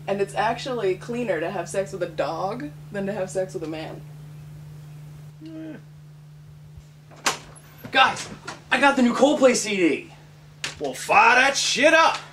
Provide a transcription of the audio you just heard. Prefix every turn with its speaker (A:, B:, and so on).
A: And it's actually cleaner to have sex with a dog than to have sex with a man.
B: Guys, I got the new Coldplay CD.
C: Well, fire that shit up.